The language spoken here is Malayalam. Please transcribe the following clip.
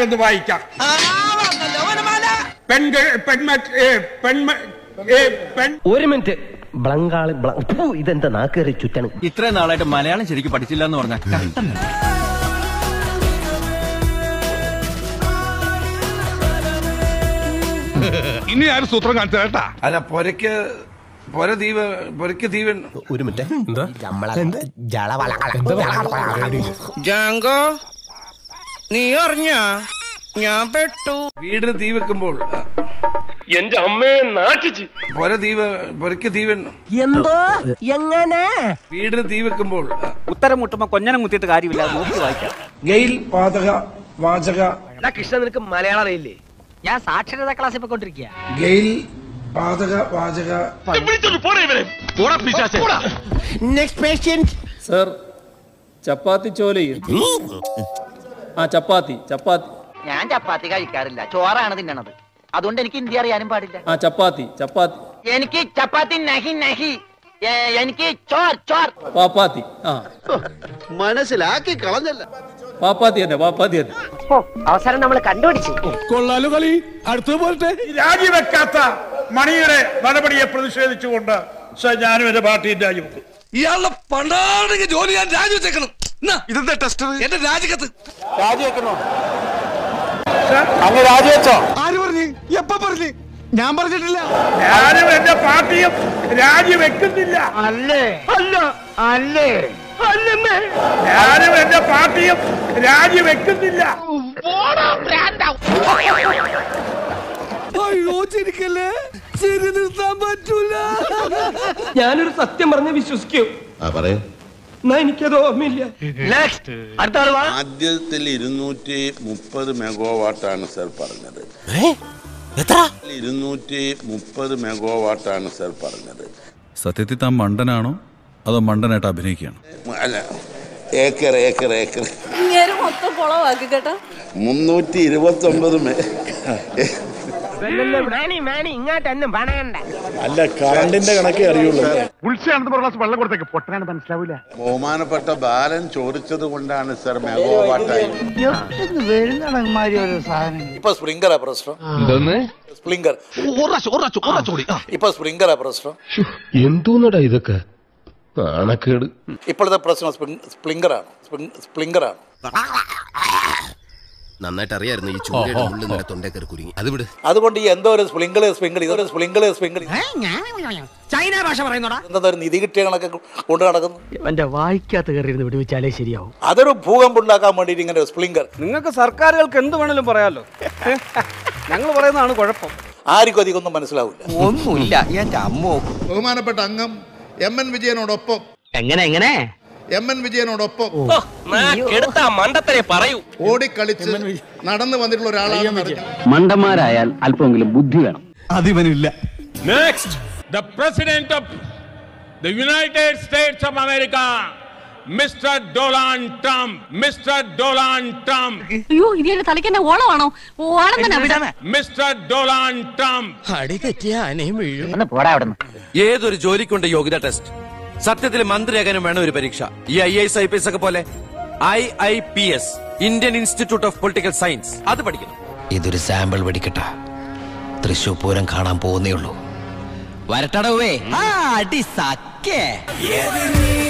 ഞാനൊന്ന് വായിക്കാം. ഒരു മിനിറ്റ്. ബ്ലങ്കാളി ഇതെന്താ നാക്കേറി ചുറ്റാണ്. ഇത്രയും നാളായിട്ട് മലയാളം ശരിക്കും പഠിച്ചില്ല എന്ന് പറഞ്ഞാൽ ഇനി ആരും സൂത്രം കാണിച്ചു കേട്ടാ. അല്ല പൊരക്ക് ഒരു മിനിറ്റ്. ജാങ്കോ നീ അറിഞ്ഞ ഞാൻ പെട്ടു. വീടിന് തീ വെക്കുമ്പോൾ എന്റെ അമ്മയെ നാട്ടിച്ച് പൊരക്ക് തീ എന്തോ എങ്ങനെ വീടിന് തീ വെക്കുമ്പോൾ ഉത്തരം മുട്ടുമ്പോ കൊഞ്ഞനം കുത്തിയിട്ട് കാര്യമില്ല, നോക്കി വായിക്കാം. ഗെയിൽ പാതക വാചക. കൃഷ്ണ നിനക്ക് മലയാളം അറിയില്ലേ? ഞാൻ സാക്ഷരതാ ക്ലാസ്സിൽ പോയിക്കൊണ്ടിരിക്കുക. ഗെയിൽ പാതക വാചക. സർ ചപ്പാത്തി ചോലയും. ചപ്പാത്തി ഞാൻ ചപ്പാത്തി കഴിക്കാറില്ല, ചോറാണ് തിന്നണത്. അതുകൊണ്ട് എനിക്ക് ഹിന്ദി അറിയാനും പാടില്ല. ചപ്പാത്തി എനിക്ക് ചപ്പാത്തി നഹി എനിക്ക് ചോർ പാപ്പാത്തി. മനസ്സിലാക്കി കളഞ്ഞല്ല. പാപ്പാത്തി തന്നെ. അവസരം നമ്മൾ കണ്ടുപിടിച്ചു. കൊള്ളാലോ കളി. അടുത്ത പോലത്തെ രാജിവെക്കാത്ത മണിയുടെ നടപടിയെ പ്രതിഷേധിച്ചുകൊണ്ട് ഞാനും എന്റെ പാർട്ടിയും രാജിവെക്കും. ഇയാളുടെ പണ്ടാണെങ്കിൽ ജോലി ഞാൻ രാജിവെച്ചേക്കണം. ഇതെന്താ ടെസ്റ്റർ? എന്റെ രാജിക്കത്ത് രാജിവെക്കണോ? അങ്ങ് രാജിവെച്ചോ? ആര് പറഞ്ഞു? എപ്പ പറഞ്ഞു? ഞാൻ പറഞ്ഞിട്ടില്ല. ഞാനും എന്റെ പാർട്ടിയും രാജിവെക്കുന്നില്ല. ഞാനും എന്റെ പാർട്ടിയും രാജിവെക്കുന്നില്ല. അയ്യോ ചിരിക്കല്ലേ, ചിരി നിർത്താൻ പറ്റൂല. ഞാനൊരു സത്യം പറഞ്ഞ് വിശ്വസിക്കൂ. എന്നാ എനിക്കത് ഓർമ്മയില്ല. ആദ്യത്തിൽ 230 മെഗാവാട്ടാണ് സർ പറഞ്ഞത്. 230 മെഗാവാട്ടാണ് സർ പറഞ്ഞത്. സത്യത്തിൽ താൻ മണ്ടനാണോ അതോ മണ്ടനായിട്ട് അഭിനയിക്കുകയാണ്? അല്ല, ഏക്കർ മൊത്തം കുളവാക്കി കേട്ടോ. 329 ഇങ്ങോട്ടൊന്നും പണയണ്ട. അല്ല, കറണ്ടിന്റെ കണക്കേ അറിയുള്ളൂ. വെള്ളം കൊടുത്തേക്ക് പൊട്ടനാണ് മനസ്സിലാവൂല. ബഹുമാനപ്പെട്ട ബാലൻ ചോദിച്ചത് കൊണ്ടാണ് സർ മെഗാവാട്ടായി. ഇപ്പൊ സ്പ്രിംഗറാ പ്രശ്നം. സ്പ്രിംഗർ ഇപ്പൊ സ്പ്രിംഗറാ പ്രശ്നം. എന്തോന്നടാ ഇതൊക്കെ നാണക്കേട്. ഇപ്പോഴത്തെ പ്രശ്നം സ്പ്രിംഗറാണ്. നന്നായിട്ട് അറിയായിരുന്നു ഈ ചൂരയുടെ ഉള്ളിൽ നിന്ന് തൊണ്ടേ കയറി കുരുങ്ങി. അത് വിട്. അതുകൊണ്ട് ഈ എന്തോ ഒരു സ്പ്രിംഗിൾ ചൈന ഭാഷ പറയുന്നോടാ. എന്താ ഒരു നിധി കിട്ടിയ കണക്കെ കൊണ്ട് നടക്കുന്നു. എന്റെ വായിക്കാത്ത കയറിയിരുന്ന് വിടുവിച്ചാലേ ശരിയാവും. അതൊരു ഭൂകമ്പം ഉണ്ടാക്കാൻ വേണ്ടിട്ട് ഇങ്ങനെ സ്പ്രിംഗർ. നിങ്ങൾക്ക് സർക്കാരുകൾക്ക് എന്ത് വേണേലും പറയാലോ. ഞങ്ങൾ പറയുന്നതാണ് കുഴപ്പം. ആർക്കും അധികം ഒന്നും മനസ്സിലാവില്ല. ഒന്നുമില്ല എന്റെ അമ്മോ. ബഹുമാനപ്പെട്ട അംഗം MN വിജയനോടൊപ്പം MN വിജയനോടൊപ്പം മണ്ടത്തരെ പറയൂ. ഓടിക്കളിച്ച് നടന്നു വന്നിട്ടുള്ള ഒരാളാണ്. മണ്ടന്മാരായാൽ അല്പമെങ്കിലും ബുദ്ധി വേണം. അതിവനില്ല. Next the president of the United States of America mister Donald Trump. അയ്യോ ഇതിന്റെ തലയ്ക്ക് എന്നെ ഓളമാണോ? Mister Donald Trump. അടി തെറ്റിയ ആനയും വീഴും. ഏതൊരു ജോലിക്കുണ്ട് യോഗ്യത ടെസ്റ്റ്. സത്യത്തിൽ മന്ത്രിയാകാനും വേണം ഒരു പരീക്ഷ. ഈ IAS IPS ഒക്കെ പോലെ IIPS, Indian institute of political science, അത് പഠിക്കണം. ഇതൊരു സാമ്പിൾ വെടിക്കട്ട. തൃശൂർ പൂരം കാണാൻ പോകുന്നേ ഉള്ളൂ. വരട്ടടവേ. അടി സക്കേ.